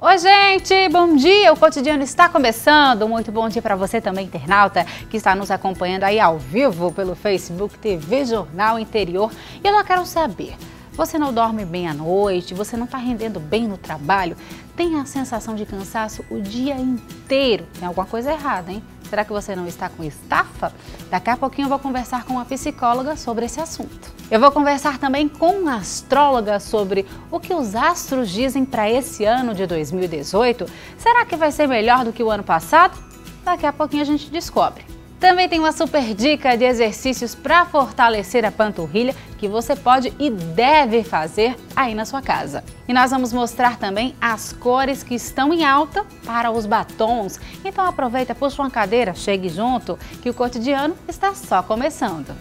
Oi, gente, bom dia! O Cotidiano está começando. Muito bom dia para você também, internauta, que está nos acompanhando aí ao vivo pelo Facebook TV Jornal Interior. E eu já quero saber, você não dorme bem à noite? Você não está rendendo bem no trabalho? Tem a sensação de cansaço o dia inteiro? Tem alguma coisa errada, hein? Será que você não está com estafa? Daqui a pouquinho eu vou conversar com uma psicóloga sobre esse assunto. Eu vou conversar também com uma astróloga sobre o que os astros dizem para esse ano de 2018. Será que vai ser melhor do que o ano passado? Daqui a pouquinho a gente descobre. Também tem uma super dica de exercícios para fortalecer a panturrilha que você pode e deve fazer aí na sua casa. E nós vamos mostrar também as cores que estão em alta para os batons. Então aproveita, puxa uma cadeira, chegue junto, que o cotidiano está só começando.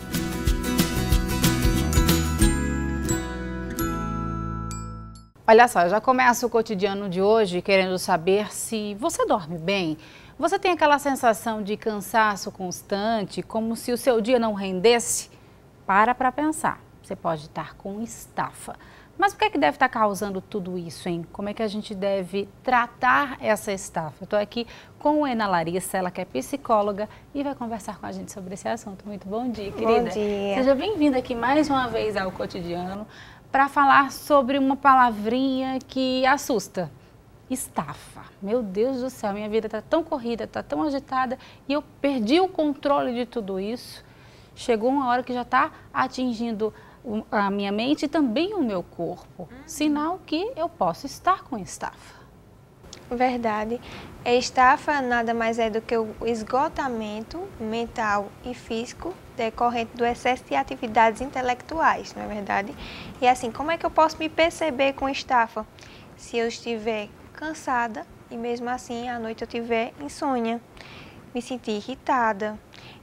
Olha só, eu já começo o cotidiano de hoje querendo saber se você dorme bem. Você tem aquela sensação de cansaço constante, como se o seu dia não rendesse? Para pensar, você pode estar com estafa. Mas o que é que deve estar causando tudo isso, hein? Como é que a gente deve tratar essa estafa? Eu estou aqui com a Ana Larissa, ela que é psicóloga e vai conversar com a gente sobre esse assunto. Muito bom dia, querida. Bom dia. Seja bem-vinda aqui mais uma vez ao Cotidiano para falar sobre uma palavrinha que assusta. Estafa. Meu Deus do céu, minha vida está tão corrida, está tão agitada e eu perdi o controle de tudo isso. Chegou uma hora que já está atingindo a minha mente e também o meu corpo. Sinal que eu posso estar com estafa. Verdade. A estafa nada mais é do que o esgotamento mental e físico decorrente do excesso de atividades intelectuais, não é verdade? E assim, como é que eu posso me perceber com estafa? Se eu estiver cansada e mesmo assim à noite eu tiver insônia, me sentir irritada,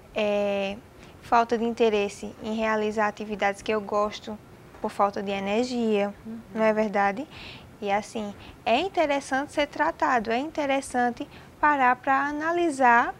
falta de interesse em realizar atividades que eu gosto por falta de energia, não é verdade? E assim, é interessante ser tratado, é interessante parar para analisar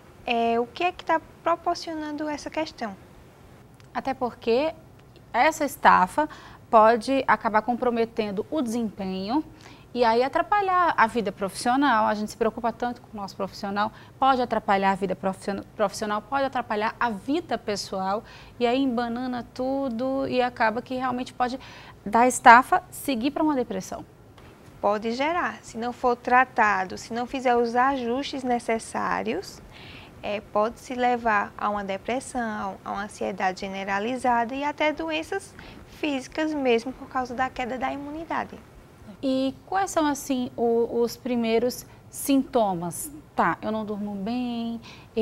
o que é que está proporcionando essa questão. Até porque essa estafa pode acabar comprometendo o desempenho e aí atrapalhar a vida profissional. A gente se preocupa tanto com o nosso profissional, pode atrapalhar a vida profissional, pode atrapalhar a vida pessoal e aí embanana tudo e acaba que realmente pode dar estafa, seguir para uma depressão. Pode gerar, se não for tratado, se não fizer os ajustes necessários, pode se levar a uma depressão, a uma ansiedade generalizada e até doenças físicas mesmo por causa da queda da imunidade. E quais são, assim, os primeiros sintomas? Tá, eu não durmo bem,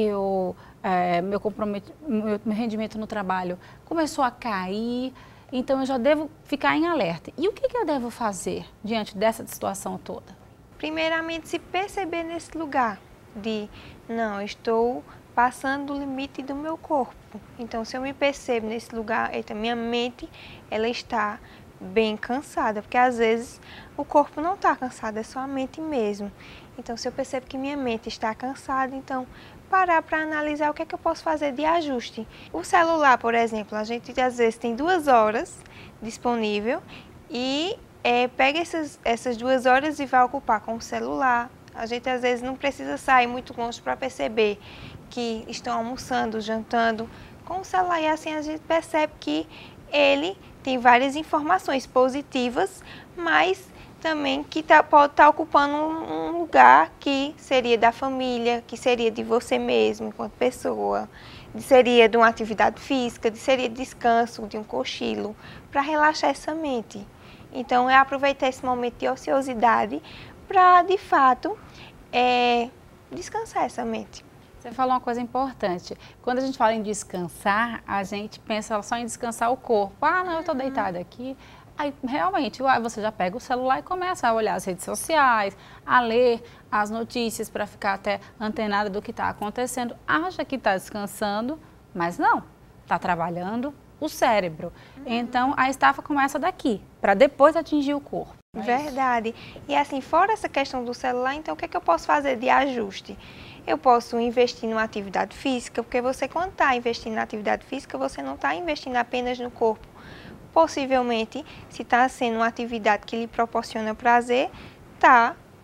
meu rendimento no trabalho começou a cair, então eu já devo ficar em alerta. E o que eu devo fazer diante dessa situação toda? Primeiramente, se perceber nesse lugar de, não, estou passando o limite do meu corpo. Então, se eu me percebo nesse lugar, minha mente, ela está bem cansada, porque às vezes o corpo não está cansado, é só a mente mesmo. Então, se eu percebo que minha mente está cansada, então parar para analisar o que é que eu posso fazer de ajuste. O celular, por exemplo, a gente às vezes tem 2 horas disponível e pega essas 2 horas e vai ocupar com o celular. A gente às vezes não precisa sair muito longe para perceber que estão almoçando, jantando com o celular e assim a gente percebe que ele tem várias informações positivas, mas também que pode estar ocupando um lugar que seria da família, que seria de você mesmo enquanto pessoa, seria de uma atividade física, seria de descanso, de um cochilo, para relaxar essa mente. Então, é aproveitar esse momento de ociosidade para, de fato, descansar essa mente. Você falou uma coisa importante. Quando a gente fala em descansar, a gente pensa só em descansar o corpo. Ah, não, eu estou deitada aqui. Aí, realmente, você já pega o celular e começa a olhar as redes sociais, a ler as notícias para ficar até antenada do que está acontecendo. Acha que está descansando, mas não. Está trabalhando o cérebro. Então, a estafa começa daqui, para depois atingir o corpo. Verdade. E assim, fora essa questão do celular, então o que é que eu posso fazer de ajuste? Eu posso investir numa atividade física, porque você quando está investindo na atividade física, você não está investindo apenas no corpo. Possivelmente, se está sendo uma atividade que lhe proporciona prazer, está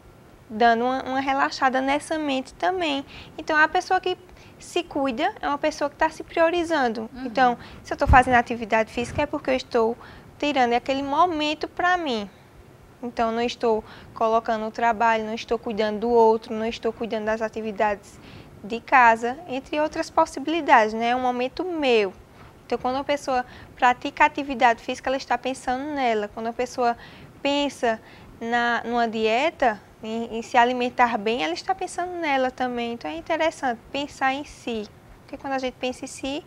dando uma relaxada nessa mente também. Então, a pessoa que se cuida é uma pessoa que está se priorizando. Então, se eu estou fazendo atividade física é porque eu estou tirando aquele momento para mim. Então, não estou colocando o trabalho, não estou cuidando do outro, não estou cuidando das atividades de casa, entre outras possibilidades, né? É um momento meu. Então, quando a pessoa pratica atividade física, ela está pensando nela. Quando a pessoa pensa numa dieta, em se alimentar bem, ela está pensando nela também. Então, é interessante pensar em si. Porque quando a gente pensa em si,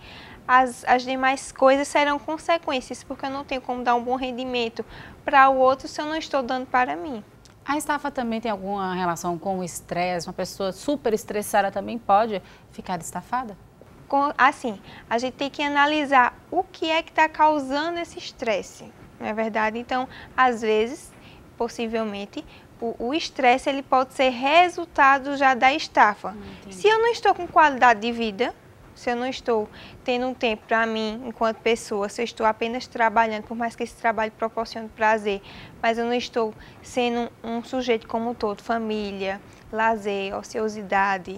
as demais coisas serão consequências, porque eu não tenho como dar um bom rendimento para o outro se eu não estou dando para mim. A estafa também tem alguma relação com o estresse? Uma pessoa super estressada também pode ficar estafada? Assim, a gente tem que analisar o que é que está causando esse estresse, não é verdade? Então, às vezes, possivelmente, o estresse ele pode ser resultado já da estafa. Se eu não estou com qualidade de vida, se eu não estou tendo um tempo para mim enquanto pessoa, se eu estou apenas trabalhando, por mais que esse trabalho proporcione prazer, mas eu não estou sendo um sujeito como um todo, família, lazer, ociosidade,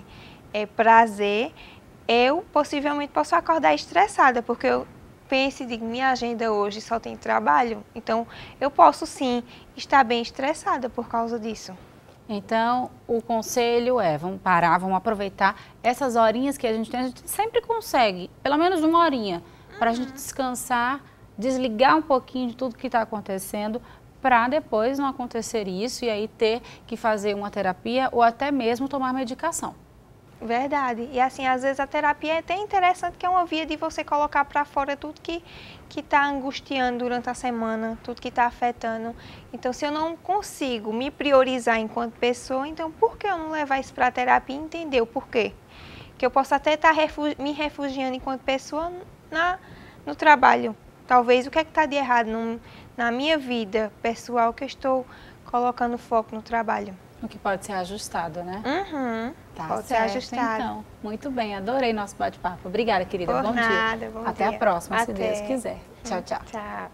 prazer, eu possivelmente posso acordar estressada, porque eu penso e digo, minha agenda hoje só tem trabalho, então eu posso sim estar bem estressada por causa disso. Então, o conselho é, vamos parar, vamos aproveitar essas horinhas que a gente tem, a gente sempre consegue, pelo menos uma horinha, para a gente descansar, desligar um pouquinho de tudo que está acontecendo, para depois não acontecer isso e aí ter que fazer uma terapia ou até mesmo tomar medicação. Verdade. E assim, às vezes a terapia é até interessante, que é uma via de você colocar para fora tudo que está angustiando durante a semana, tudo que está afetando. Então, se eu não consigo me priorizar enquanto pessoa, então por que eu não levar isso para a terapia e entender o porquê? Que eu posso até estar me refugiando enquanto pessoa no trabalho. Talvez o que é que está de errado na minha vida pessoal que eu estou colocando foco no trabalho. O que pode ser ajustado, né? Tá pode certo, ser ajustado. Então, muito bem, adorei nosso bate-papo. Obrigada, querida. Por bom nada, dia. bom Até dia. a próxima, se Até. Deus quiser. Tchau, tchau. Tchau.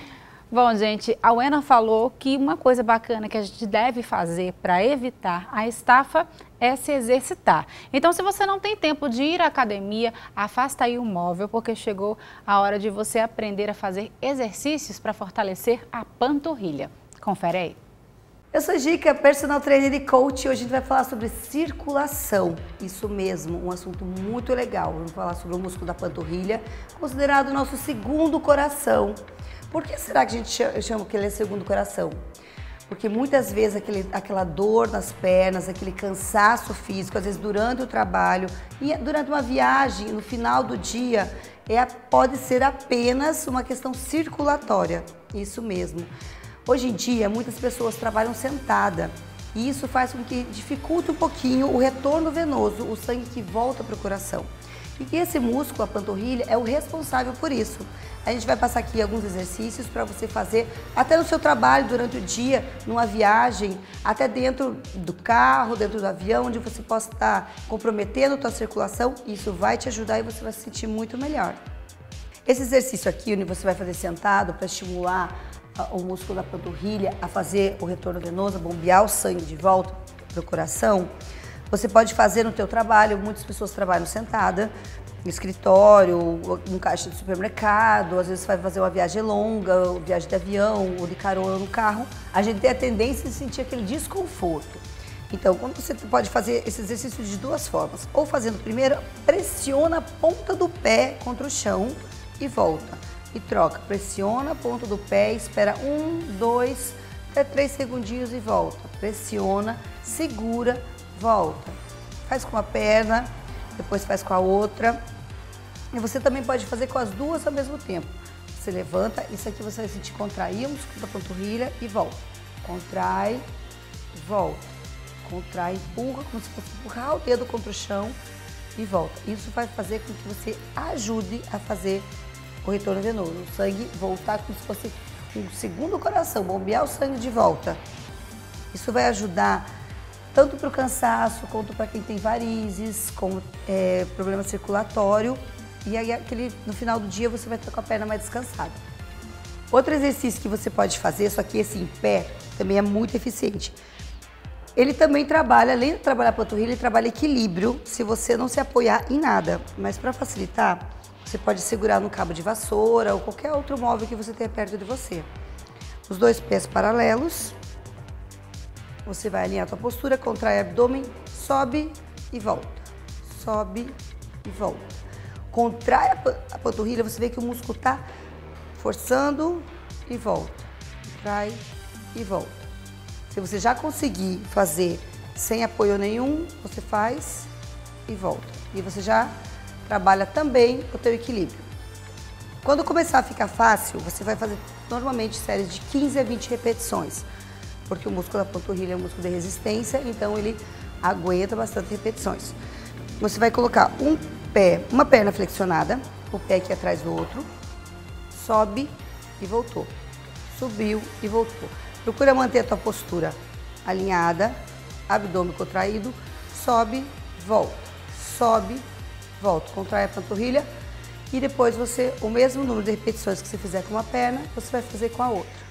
Bom, gente, a Wena falou que uma coisa bacana que a gente deve fazer para evitar a estafa é se exercitar. Então, se você não tem tempo de ir à academia, afasta aí o móvel, porque chegou a hora de você aprender a fazer exercícios para fortalecer a panturrilha. Confere aí. Eu sou Gica, personal trainer e coach, e hoje a gente vai falar sobre circulação. Isso mesmo, um assunto muito legal. Vamos falar sobre o músculo da panturrilha, considerado o nosso segundo coração. Por que será que a gente chama que ele é segundo coração? Porque muitas vezes aquela dor nas pernas, aquele cansaço físico, às vezes durante o trabalho, e durante uma viagem, no final do dia, pode ser apenas uma questão circulatória. Isso mesmo. Hoje em dia, muitas pessoas trabalham sentada e isso faz com que dificulte um pouquinho o retorno venoso, o sangue que volta para o coração. E que esse músculo, a panturrilha, é o responsável por isso. A gente vai passar aqui alguns exercícios para você fazer até no seu trabalho, durante o dia, numa viagem, até dentro do carro, dentro do avião, onde você possa estar comprometendo a sua circulação. Isso vai te ajudar e você vai se sentir muito melhor. Esse exercício aqui, onde você vai fazer sentado para estimular o músculo da panturrilha a fazer o retorno venoso, a bombear o sangue de volta para o coração, você pode fazer no teu trabalho. Muitas pessoas trabalham sentada, no escritório, no caixa de supermercado, às vezes vai fazer uma viagem longa, uma viagem de avião ou de carona no carro. A gente tem a tendência de sentir aquele desconforto. Então, quando você pode fazer esse exercício de duas formas, ou fazendo primeiro, pressiona a ponta do pé contra o chão e volta. E troca, pressiona a ponta do pé, espera 1, 2, até 3 segundinhos e volta. Pressiona, segura, volta. Faz com uma perna, depois faz com a outra. E você também pode fazer com as duas ao mesmo tempo. Você levanta, isso aqui você vai sentir contrair o músculo da panturrilha e volta. Contrai, volta. Contrai, empurra, como se fosse empurrar o dedo contra o chão e volta. Isso vai fazer com que você ajude a fazer o retorno venoso, o sangue voltar como se fosse um segundo coração, bombear o sangue de volta. Isso vai ajudar tanto para o cansaço, quanto para quem tem varizes, com problema circulatório, e aí no final do dia você vai estar com a perna mais descansada. Outro exercício que você pode fazer, só que esse em pé, também é muito eficiente. Ele também trabalha, além de trabalhar a panturrilha, ele trabalha equilíbrio se você não se apoiar em nada. Mas para facilitar, você pode segurar no cabo de vassoura ou qualquer outro móvel que você tenha perto de você. Os dois pés paralelos. Você vai alinhar a tua postura, contrai o abdômen, sobe e volta. Sobe e volta. Contrai a panturrilha, você vê que o músculo está forçando e volta. Contrai e volta. Se você já conseguir fazer sem apoio nenhum, você faz e volta. E você já trabalha também o teu equilíbrio. Quando começar a ficar fácil, você vai fazer normalmente séries de 15 a 20 repetições. Porque o músculo da panturrilha é um músculo de resistência, então ele aguenta bastante repetições. Você vai colocar uma perna flexionada, o pé aqui atrás do outro, sobe e voltou, subiu e voltou. Procura manter a tua postura alinhada, abdômen contraído, sobe, volta, contrai a panturrilha e depois o mesmo número de repetições que você fizer com uma perna, você vai fazer com a outra.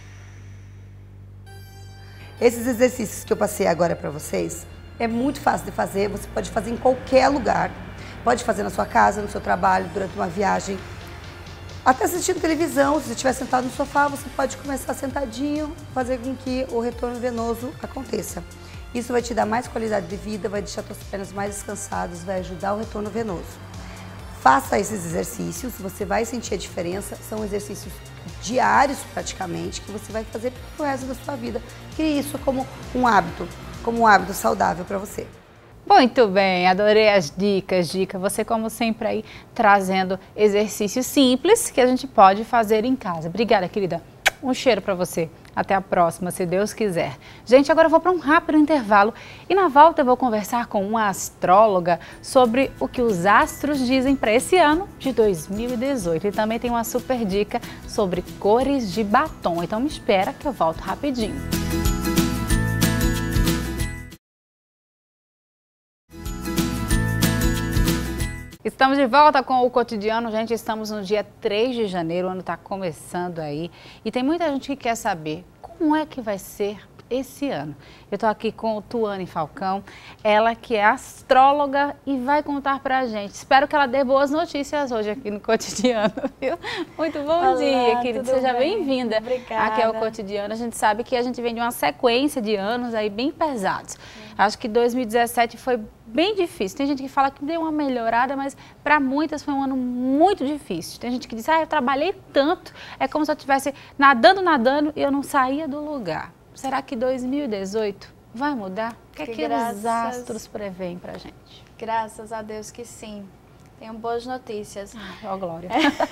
Esses exercícios que eu passei agora para vocês, é muito fácil de fazer, você pode fazer em qualquer lugar. Pode fazer na sua casa, no seu trabalho, durante uma viagem. Até assistindo televisão, se você estiver sentado no sofá, você pode começar sentadinho, fazer com que o retorno venoso aconteça. Isso vai te dar mais qualidade de vida, vai deixar suas pernas mais descansadas, vai ajudar o retorno venoso. Faça esses exercícios, você vai sentir a diferença, são exercícios diários praticamente, que você vai fazer pro resto da sua vida. Crie isso como um hábito saudável para você. Muito bem, adorei as dicas, você como sempre aí trazendo exercícios simples que a gente pode fazer em casa. Obrigada, querida. Um cheiro para você. Até a próxima, se Deus quiser. Gente, agora eu vou para um rápido intervalo e na volta eu vou conversar com uma astróloga sobre o que os astros dizem para esse ano de 2018. E também tem uma super dica sobre cores de batom. Então me espera que eu volto rapidinho. Estamos de volta com o Cotidiano, gente, estamos no dia 3 de janeiro, o ano está começando aí e tem muita gente que quer saber como é que vai ser esse ano. Eu estou aqui com Tuane Falcão, ela que é astróloga e vai contar pra gente. Espero que ela dê boas notícias hoje aqui no Cotidiano, viu? Muito bom dia, querida, seja bem-vinda aqui ao Cotidiano. A gente sabe que a gente vem de uma sequência de anos aí bem pesados. Acho que 2017 foi bem difícil. Tem gente que fala que deu uma melhorada, mas para muitas foi um ano muito difícil. Tem gente que diz, eu trabalhei tanto, é como se eu estivesse nadando e eu não saía do lugar. Será que 2018 vai mudar? O que é que os astros preveem pra gente? Graças a Deus que sim. Tenho boas notícias. Ó, glória.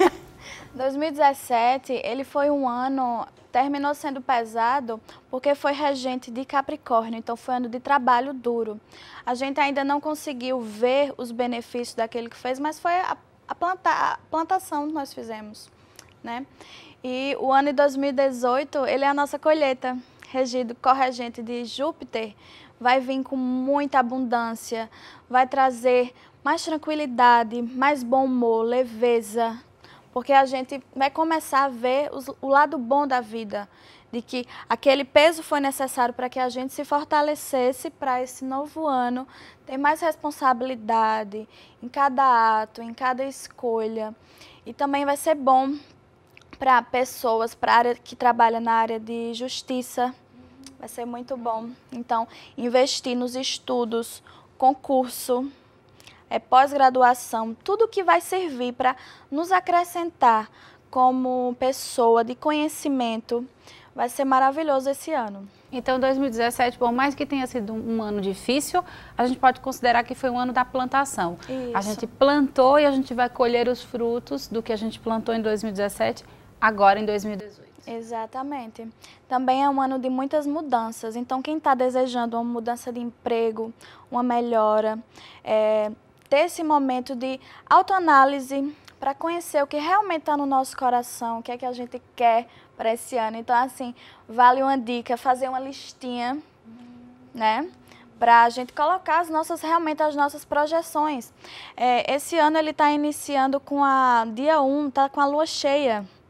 2017, ele foi um ano, terminou sendo pesado porque foi regente de Capricórnio, então foi ano de trabalho duro. A gente ainda não conseguiu ver os benefícios daquele que fez, mas foi a plantação que nós fizemos, né? E o ano de 2018, ele é a nossa colheita, regido corregente de Júpiter, vai vir com muita abundância, vai trazer mais tranquilidade, mais bom humor, leveza, porque a gente vai começar a ver o lado bom da vida, de que aquele peso foi necessário para que a gente se fortalecesse para esse novo ano, ter mais responsabilidade em cada ato, em cada escolha. E também vai ser bom para pessoas, para a área que trabalha na área de justiça, vai ser muito bom. Então, investir nos estudos, concurso, pós-graduação, tudo que vai servir para nos acrescentar como pessoa de conhecimento, vai ser maravilhoso esse ano. Então, 2017, por mais que tenha sido um ano difícil, a gente pode considerar que foi um ano da plantação. Isso. A gente plantou e a gente vai colher os frutos do que a gente plantou em 2017, agora em 2018. Exatamente. Também é um ano de muitas mudanças, então quem está desejando uma mudança de emprego, uma melhora, ter esse momento de autoanálise para conhecer o que realmente está no nosso coração, o que é que a gente quer para esse ano. Então, assim, vale uma dica, fazer uma listinha, né? Para a gente colocar realmente as nossas projeções. Esse ano ele está iniciando com dia 1, está com a lua cheia.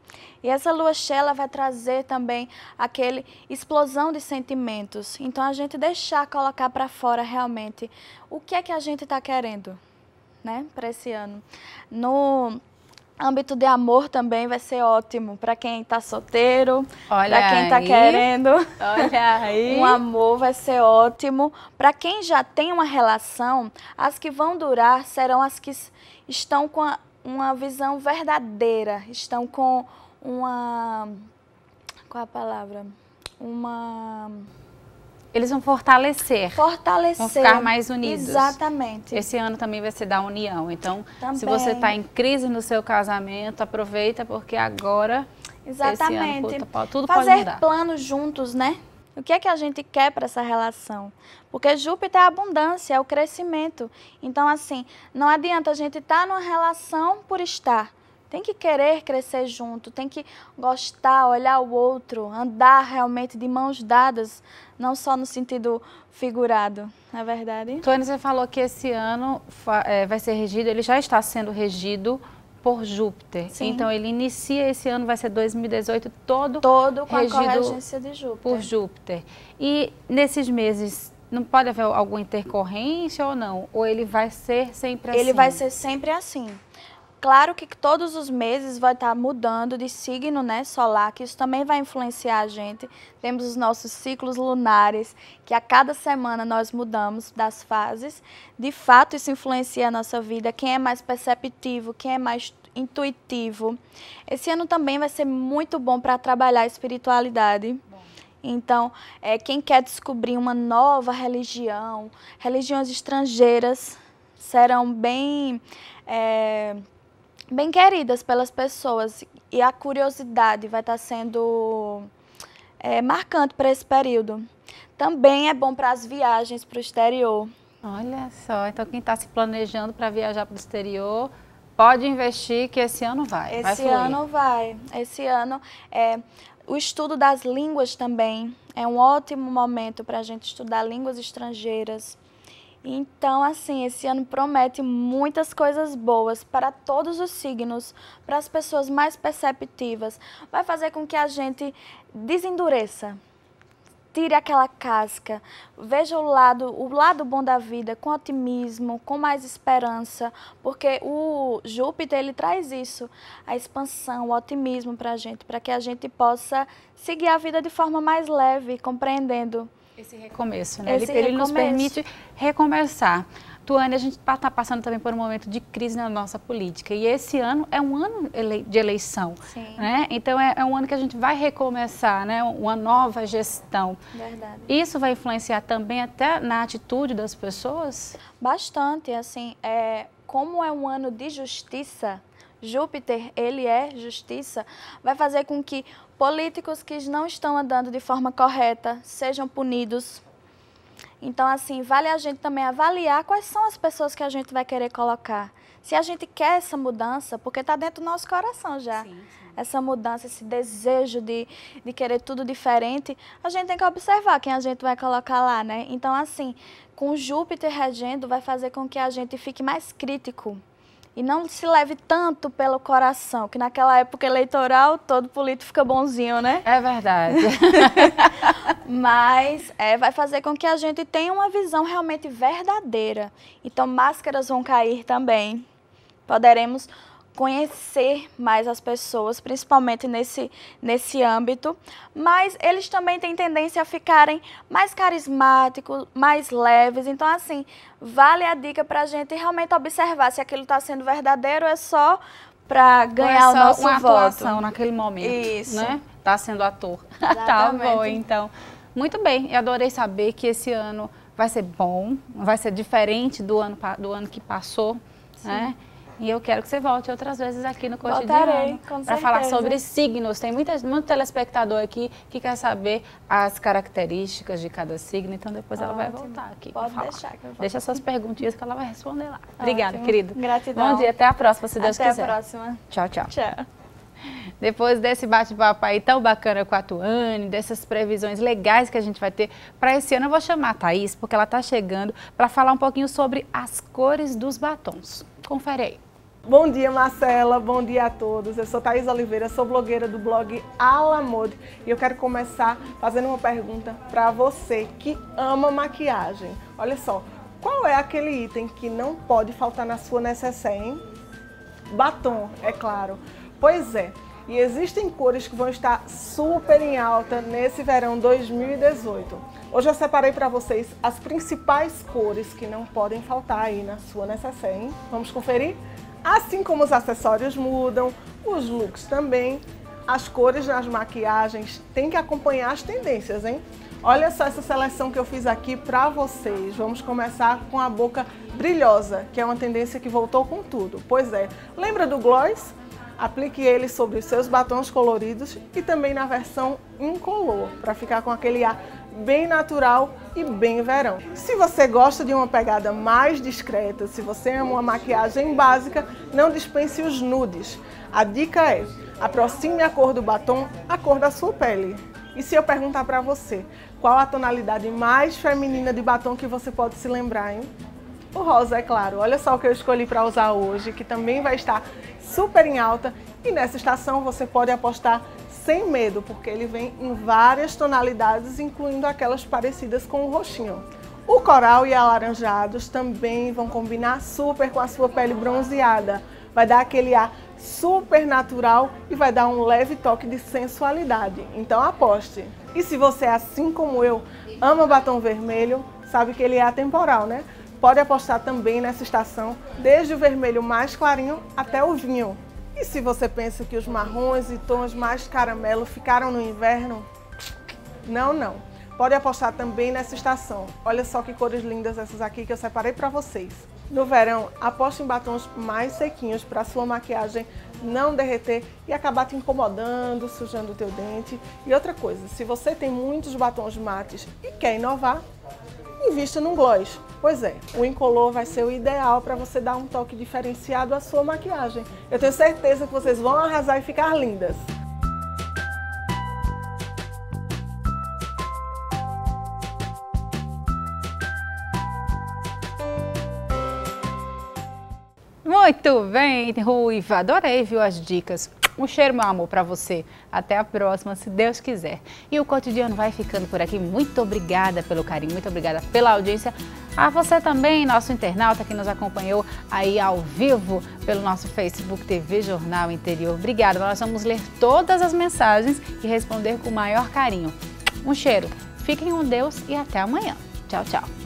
E essa lua cheia ela vai trazer também aquele explosão de sentimentos. Então a gente deixar colocar para fora realmente o que é que a gente está querendo, né, para esse ano. No âmbito de amor também vai ser ótimo para quem está solteiro, para quem está querendo. Olha aí. Um amor vai ser ótimo. Para quem já tem uma relação, as que vão durar serão as que estão com uma visão verdadeira, estão com uma... Qual é a palavra? Eles vão fortalecer. Vão ficar mais unidos. Exatamente. Esse ano também vai ser da união. Então, também. Se você está em crise no seu casamento, aproveita, porque agora, exatamente. Esse ano, tudo fazer pode mudar. Planos juntos, né? O que é que a gente quer para essa relação? Porque Júpiter é a abundância, é o crescimento. Então, assim, não adianta a gente estar numa relação por estar. Tem que querer crescer junto, tem que gostar, olhar o outro, andar realmente de mãos dadas, não só no sentido figurado, não é verdade? Tuane, você falou que esse ano vai ser regido, ele já está sendo regido por Júpiter. Sim. Então, ele inicia esse ano, vai ser 2018, todo com a corregência de Júpiter. Por Júpiter. E nesses meses, não pode haver alguma intercorrência ou não? Ou ele vai ser sempre assim? Ele vai ser sempre assim. Claro que todos os meses vai estar mudando de signo, né, solar, que isso também vai influenciar a gente. Temos os nossos ciclos lunares, que a cada semana nós mudamos das fases. De fato, isso influencia a nossa vida. Quem é mais perceptivo, quem é mais intuitivo. Esse ano também vai ser muito bom para trabalhar a espiritualidade. Então, quem quer descobrir uma nova religião, religiões estrangeiras serão bem queridas pelas pessoas e a curiosidade vai estar sendo marcante para esse período. Também é bom para as viagens para o exterior. Olha só, então quem está se planejando para viajar para o exterior, pode investir que esse ano vai. Esse ano vai. Esse ano o estudo das línguas também é um ótimo momento para a gente estudar línguas estrangeiras. Então, assim, esse ano promete muitas coisas boas para todos os signos, para as pessoas mais perceptivas. Vai fazer com que a gente desendureça, tire aquela casca, veja o lado bom da vida, com otimismo, com mais esperança, porque o Júpiter, ele traz isso, a expansão, o otimismo para a gente, para que a gente possa seguir a vida de forma mais leve, compreendendo. Esse recomeço, né? Ele nos permite recomeçar. Tuane, a gente está passando também por um momento de crise na nossa política. E esse ano é um ano de eleição. Sim. Né? Então, é um ano que a gente vai recomeçar, né? Uma nova gestão. Verdade. Isso vai influenciar também até na atitude das pessoas? Bastante. Assim, como é um ano de justiça, Júpiter, ele é justiça, vai fazer com que políticos que não estão andando de forma correta sejam punidos. Então, assim, vale a gente também avaliar quais são as pessoas que a gente vai querer colocar. Se a gente quer essa mudança, porque está dentro do nosso coração já. Sim. Essa mudança, esse desejo de querer tudo diferente, a gente tem que observar quem a gente vai colocar lá, né? Então, assim, com Júpiter regendo, vai fazer com que a gente fique mais crítico. E não se leve tanto pelo coração, que naquela época eleitoral todo político fica bonzinho, né? É verdade. Mas vai fazer com que a gente tenha uma visão realmente verdadeira. Então máscaras vão cair também. Poderemos conhecer mais as pessoas, principalmente nesse âmbito, mas eles também têm tendência a ficarem mais carismáticos, mais leves. Então, assim, vale a dica para a gente realmente observar se aquilo está sendo verdadeiro ou é só para ganhar o nosso uma voto. Atuação naquele momento, isso, né? Tá sendo ator. Exatamente. Tá bom, então. Muito bem, eu adorei saber que esse ano vai ser bom, vai ser diferente do ano que passou, né? E eu quero que você volte outras vezes aqui no Cotidiano para falar sobre signos. Tem muito telespectador aqui que quer saber as características de cada signo, então depois ela vai voltar aqui. Pode deixar. Que eu vou. Deixa suas perguntinhas que ela vai responder lá. Obrigada, querido. Gratidão. Bom dia, até a próxima, se Deus quiser. Até a próxima. Tchau, tchau. Tchau. Depois desse bate-papo aí tão bacana com a Tuane, dessas previsões legais que a gente vai ter para esse ano, eu vou chamar a Thaís, porque ela está chegando para falar um pouquinho sobre as cores dos batons. Confere aí. Bom dia, Marcela, bom dia a todos. Eu sou Thaís Oliveira, sou blogueira do blog Alamode e eu quero começar fazendo uma pergunta para você que ama maquiagem. Olha só, qual é aquele item que não pode faltar na sua necessaire, hein? Batom, é claro. Pois é, e existem cores que vão estar super em alta nesse verão 2018. Hoje eu separei para vocês as principais cores que não podem faltar aí na sua necessaire, hein? Vamos conferir? Assim como os acessórios mudam, os looks também, as cores nas maquiagens têm que acompanhar as tendências, hein? Olha só essa seleção que eu fiz aqui para vocês. Vamos começar com a boca brilhosa, que é uma tendência que voltou com tudo. Pois é, lembra do gloss? Aplique ele sobre os seus batons coloridos e também na versão incolor, para ficar com aquele ar bem natural e bem verão. Se você gosta de uma pegada mais discreta, se você ama uma maquiagem básica, não dispense os nudes. A dica é, aproxime a cor do batom à cor da sua pele. E se eu perguntar para você, qual a tonalidade mais feminina de batom que você pode se lembrar, hein? O rosa, é claro. Olha só o que eu escolhi para usar hoje, que também vai estar super em alta. E nessa estação você pode apostar sem medo, porque ele vem em várias tonalidades, incluindo aquelas parecidas com o roxinho. O coral e alaranjados também vão combinar super com a sua pele bronzeada. Vai dar aquele ar super natural e vai dar um leve toque de sensualidade. Então aposte! E se você, assim como eu, ama batom vermelho, sabe que ele é atemporal, né? Pode apostar também nessa estação, desde o vermelho mais clarinho até o vinho. E se você pensa que os marrons e tons mais caramelo ficaram no inverno, não. Pode apostar também nessa estação. Olha só que cores lindas essas aqui que eu separei para vocês. No verão, aposte em batons mais sequinhos para sua maquiagem não derreter e acabar te incomodando, sujando o teu dente. E outra coisa, se você tem muitos batons mates e quer inovar, invista num gloss. Pois é, o incolor vai ser o ideal para você dar um toque diferenciado à sua maquiagem. Eu tenho certeza que vocês vão arrasar e ficar lindas. Muito bem, Ruiva, adorei, viu, as dicas. Um cheiro, meu amor, para você. Até a próxima, se Deus quiser. E o Cotidiano vai ficando por aqui. Muito obrigada pelo carinho, muito obrigada pela audiência. A você também, nosso internauta que nos acompanhou aí ao vivo pelo nosso Facebook TV Jornal Interior. Obrigada, nós vamos ler todas as mensagens e responder com o maior carinho. Um cheiro, fiquem com Deus e até amanhã. Tchau, tchau.